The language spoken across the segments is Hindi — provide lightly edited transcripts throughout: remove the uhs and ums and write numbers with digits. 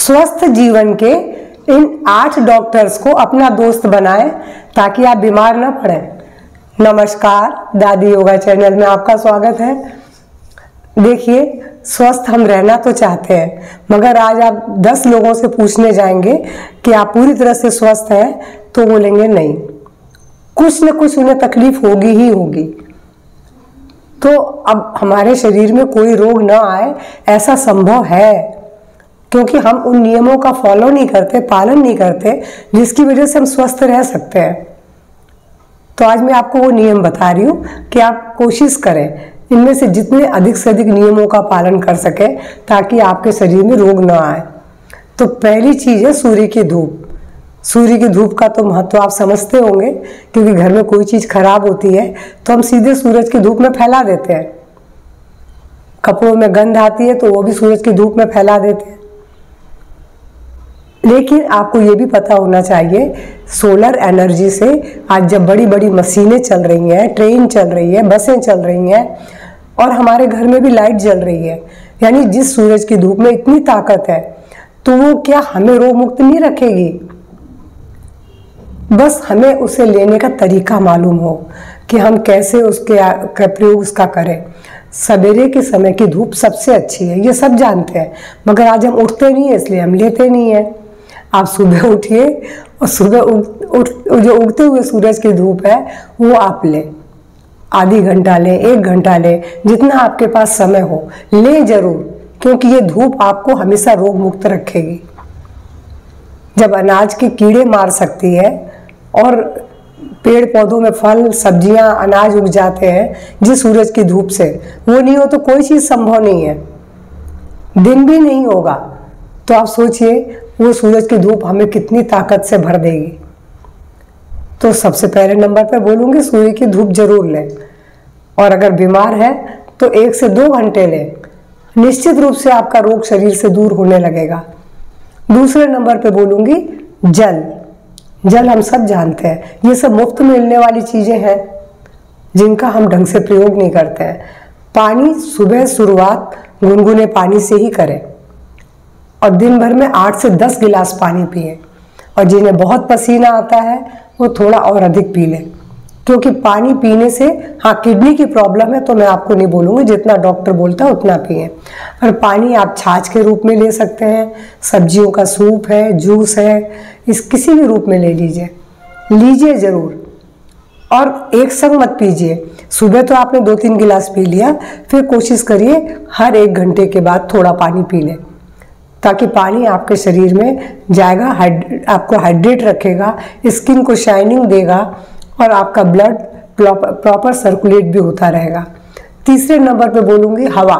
स्वस्थ जीवन के इन 8 डॉक्टर्स को अपना दोस्त बनाएं ताकि आप बीमार न पड़ें। नमस्कार, दादी योगा चैनल में आपका स्वागत है। देखिए, स्वस्थ हम रहना तो चाहते हैं, मगर आज आप 10 लोगों से पूछने जाएंगे कि आप पूरी तरह से स्वस्थ हैं, तो बोलेंगे नहीं, कुछ न कुछ उन्हें तकलीफ होगी ही होगी। तो अब हमारे शरीर में कोई रोग न आए ऐसा संभव है, क्योंकि हम उन नियमों का फॉलो नहीं करते, पालन नहीं करते, जिसकी वजह से हम स्वस्थ रह सकते हैं। तो आज मैं आपको वो नियम बता रही हूँ कि आप कोशिश करें इनमें से जितने अधिक से अधिक नियमों का पालन कर सकें ताकि आपके शरीर में रोग न आए। तो पहली चीज़ है सूर्य की धूप। सूर्य की धूप का तो महत्व आप समझते होंगे, क्योंकि घर में कोई चीज़ खराब होती है तो हम सीधे सूरज की धूप में फैला देते हैं। कपड़ों में गंध आती है तो वो भी सूरज की धूप में फैला देते हैं। लेकिन आपको ये भी पता होना चाहिए, सोलर एनर्जी से आज जब बड़ी बड़ी मशीनें चल रही हैं, ट्रेन चल रही है, बसें चल रही हैं और हमारे घर में भी लाइट जल रही है, यानी जिस सूरज की धूप में इतनी ताकत है, तो वो क्या हमें रोग मुक्त नहीं रखेगी? बस हमें उसे लेने का तरीका मालूम हो कि हम कैसे उसके प्रयोग उसका करें। सवेरे के समय की धूप सबसे अच्छी है, ये सब जानते हैं, मगर आज हम उठते नहीं है, इसलिए हम लेते नहीं है। आप सुबह उठिए और सुबह जो उगते हुए सूरज की धूप है वो आप लें। आधी घंटा लें, 1 घंटा लें, जितना आपके पास समय हो लें जरूर, क्योंकि ये धूप आपको हमेशा रोग मुक्त रखेगी। जब अनाज के कीड़े मार सकती है और पेड़ पौधों में फल, सब्जियां, अनाज उग जाते हैं जिस सूरज की धूप से, वो नहीं हो तो कोई चीज़ संभव नहीं है, दिन भी नहीं होगा। तो आप सोचिए वो सूरज की धूप हमें कितनी ताकत से भर देगी। तो सबसे पहले नंबर पर बोलूँगी, सूर्य की धूप जरूर लें। और अगर बीमार है तो 1 से 2 घंटे लें, निश्चित रूप से आपका रोग शरीर से दूर होने लगेगा। दूसरे नंबर पर बोलूँगी जल। जल हम सब जानते हैं, ये सब मुफ्त में मिलने वाली चीज़ें हैं जिनका हम ढंग से प्रयोग नहीं करते हैं। पानी सुबह शुरुआत गुनगुने पानी से ही करें और दिन भर में 8 से 10 गिलास पानी पिए। और जिन्हें बहुत पसीना आता है वो थोड़ा और अधिक पी लें, क्योंकि पानी पीने से, हाँ किडनी की प्रॉब्लम है तो मैं आपको नहीं बोलूँगी, जितना डॉक्टर बोलता है उतना पिए। और पानी आप छाछ के रूप में ले सकते हैं, सब्जियों का सूप है, जूस है, इस किसी भी रूप में ले लीजिए ज़रूर। और एक संग मत पीजिए। सुबह तो आपने 2-3 गिलास पी लिया, फिर कोशिश करिए हर 1 घंटे के बाद थोड़ा पानी पी लें, ताकि पानी आपके शरीर में जाएगा, आपको हाइड्रेट रखेगा, स्किन को शाइनिंग देगा और आपका ब्लड प्रॉपर सर्कुलेट भी होता रहेगा। तीसरे नंबर पे बोलूँगी हवा।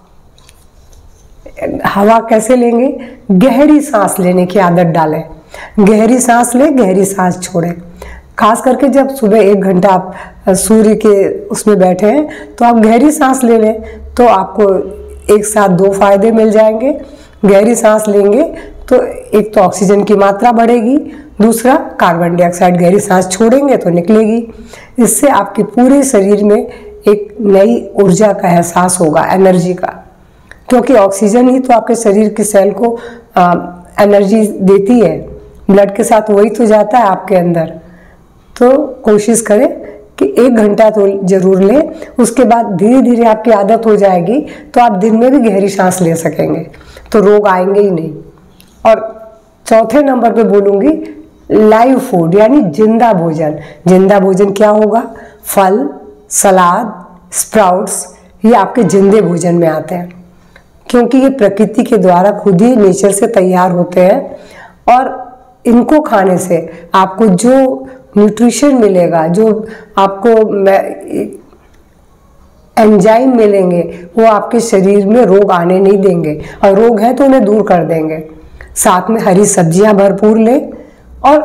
हवा कैसे लेंगे? गहरी सांस लेने की आदत डालें। गहरी सांस लें, गहरी सांस छोड़ें। खास करके जब सुबह 1 घंटा आप सूर्य के उसमें बैठे हैं तो आप गहरी सांस ले लें, तो आपको एक साथ 2 फायदे मिल जाएंगे। गहरी सांस लेंगे तो एक तो ऑक्सीजन की मात्रा बढ़ेगी, दूसरा कार्बन डाइऑक्साइड गहरी सांस छोड़ेंगे तो निकलेगी। इससे आपके पूरे शरीर में एक नई ऊर्जा का एहसास होगा, एनर्जी का, क्योंकि ऑक्सीजन ही तो आपके शरीर के सेल को एनर्जी देती है। ब्लड के साथ वही तो जाता है आपके अंदर। तो कोशिश करें कि 1 घंटा तो जरूर लें, उसके बाद धीरे धीरे आपकी आदत हो जाएगी तो आप दिन में भी गहरी सांस ले सकेंगे, तो रोग आएंगे ही नहीं। और चौथे नंबर पे बोलूँगी लाइव फूड, यानी जिंदा भोजन। जिंदा भोजन क्या होगा? फल, सलाद, स्प्राउट्स, ये आपके जिंदे भोजन में आते हैं, क्योंकि ये प्रकृति के द्वारा खुद ही नेचर से तैयार होते हैं। और इनको खाने से आपको जो न्यूट्रिशन मिलेगा, जो आपको एंजाइम मिलेंगे, वो आपके शरीर में रोग आने नहीं देंगे, और रोग है तो उन्हें दूर कर देंगे। साथ में हरी सब्जियां भरपूर लें और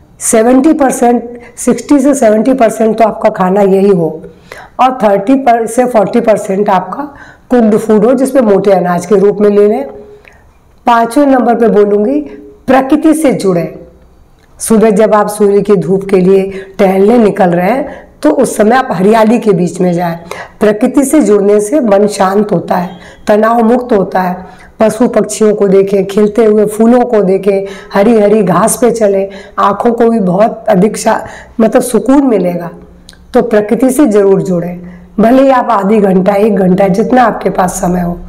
60 से 70% तो आपका खाना यही हो, और 30 से 40% आपका कुक्ड फूड हो, जिसमें मोटे अनाज के रूप में ले लें। 5वें नंबर पे बोलूँगी प्रकृति से जुड़े। सुबह जब आप सूर्य की धूप के लिए टहलने निकल रहे हैं तो उस समय आप हरियाली के बीच में जाएं। प्रकृति से जुड़ने से मन शांत होता है, तनाव मुक्त होता है, पशु पक्षियों को देखें, खिलते हुए फूलों को देखें, हरी हरी घास पे चलें, आँखों को भी बहुत अधिक मतलब सुकून मिलेगा। तो प्रकृति से जरूर जुड़ें, भले ही आप आधी घंटा 1 घंटा जितना आपके पास समय हो।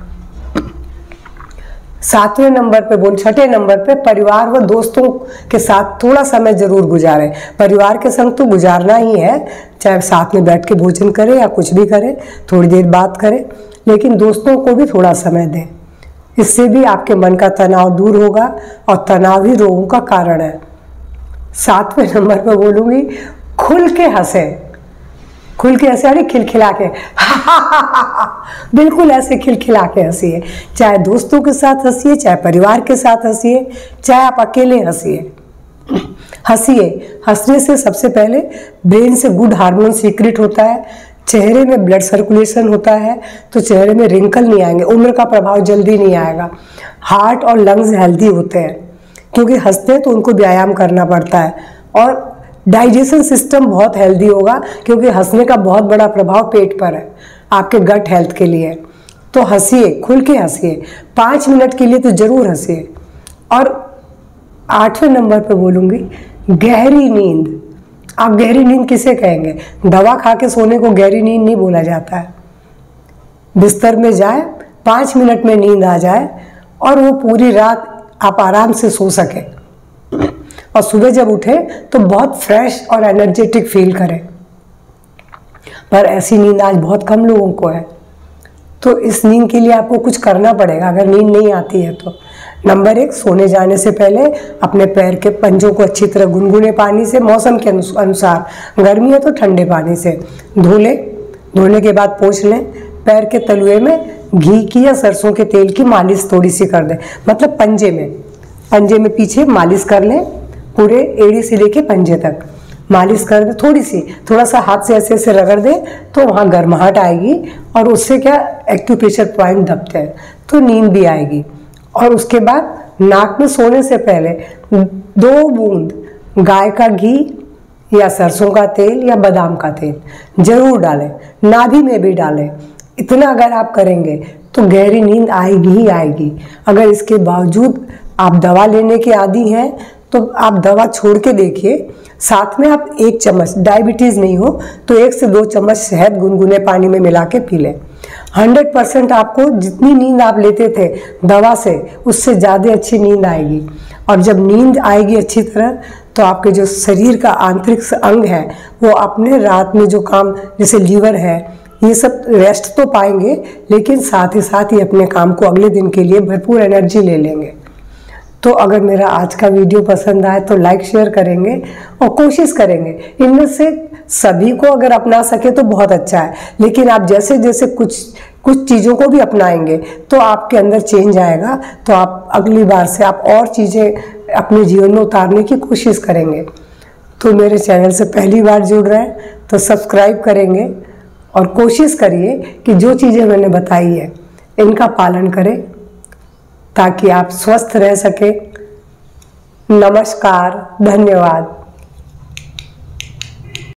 7वें नंबर पे छठे नंबर पे परिवार व दोस्तों के साथ थोड़ा समय जरूर गुजारें। परिवार के संग तो गुजारना ही है, चाहे साथ में बैठ के भोजन करें या कुछ भी करें, थोड़ी देर बात करें, लेकिन दोस्तों को भी थोड़ा समय दें। इससे भी आपके मन का तनाव दूर होगा और तनाव ही रोगों का कारण है। 7वें नंबर पे बोलूंगी, खुल के हंसें। खुल के हंसे यानी खिलखिला के बिल्कुल ऐसे खिलखिला के हंसिए। चाहे दोस्तों के साथ हंसिए, चाहे परिवार के साथ हंसिए, चाहे आप अकेले हंसिए। हंसिए, हंसने से सबसे पहले ब्रेन से गुड हार्मोन सीक्रेट होता है, चेहरे में ब्लड सर्कुलेशन होता है, तो चेहरे में रिंकल नहीं आएंगे, उम्र का प्रभाव जल्दी नहीं आएगा। हार्ट और लंग्स हेल्दी होते हैं, क्योंकि हंसते हैं तो उनको व्यायाम करना पड़ता है। और डाइजेशन सिस्टम बहुत हेल्दी होगा, क्योंकि हंसने का बहुत बड़ा प्रभाव पेट पर है, आपके गट हेल्थ के लिए। तो हंसिए, खुल के हंसिए, 5 मिनट के लिए तो जरूर हंसिए। और 8वें नंबर पे बोलूँगी, गहरी नींद। आप गहरी नींद किसे कहेंगे? दवा खा के सोने को गहरी नींद नहीं बोला जाता है। बिस्तर में जाए, 5 मिनट में नींद आ जाए और वो पूरी रात आप आराम से सो सके, और सुबह जब उठे तो बहुत फ्रेश और एनर्जेटिक फील करें। पर ऐसी नींद आज बहुत कम लोगों को है, तो इस नींद के लिए आपको कुछ करना पड़ेगा अगर नींद नहीं आती है तो। नंबर 1, सोने जाने से पहले अपने पैर के पंजों को अच्छी तरह गुनगुने पानी से, मौसम के अनुसार, गर्मी है तो ठंडे पानी से धो लें। धोने के बाद पोंछ लें। पैर के तलुए में घी की या सरसों के तेल की मालिश थोड़ी सी कर दें, मतलब पंजे में पीछे मालिश कर लें, पूरे एड़ी से लेके पंजे तक मालिश कर दे। थोड़ा सा हाथ से ऐसे ऐसे रगड़ दे तो वहाँ गर्माहट आएगी, और उससे क्या एक्यूप्रेशर पॉइंट दबते हैं तो नींद भी आएगी। और उसके बाद नाक में सोने से पहले 2 बूंद गाय का घी या सरसों का तेल या बादाम का तेल जरूर डालें, नाभि में भी डालें। इतना अगर आप करेंगे तो गहरी नींद आएगी ही आएगी। अगर इसके बावजूद आप दवा लेने के आदी हैं तो आप दवा छोड़ के देखिए, साथ में आप 1 चम्मच, डायबिटीज़ नहीं हो तो 1 से 2 चम्मच शहद गुनगुने पानी में मिला के पी लें। 100% आपको जितनी नींद आप लेते थे दवा से, उससे ज़्यादा अच्छी नींद आएगी। और जब नींद आएगी अच्छी तरह तो आपके जो शरीर का आंतरिक अंग है वो अपने रात में जो काम, जैसे लीवर है, ये सब रेस्ट तो पाएंगे, लेकिन साथ ही अपने काम को अगले दिन के लिए भरपूर एनर्जी ले लेंगे। तो अगर मेरा आज का वीडियो पसंद आए तो लाइक शेयर करेंगे और कोशिश करेंगे इनमें से सभी को अगर अपना सके तो बहुत अच्छा है, लेकिन आप जैसे जैसे कुछ चीज़ों को भी अपनाएंगे तो आपके अंदर चेंज आएगा, तो आप अगली बार से आप और चीज़ें अपने जीवन में उतारने की कोशिश करेंगे। तो मेरे चैनल से पहली बार जुड़ रहे हैं तो सब्सक्राइब करेंगे और कोशिश करिए कि जो चीज़ें मैंने बताई है इनका पालन करें ताकि आप स्वस्थ रह सकें। नमस्कार, धन्यवाद।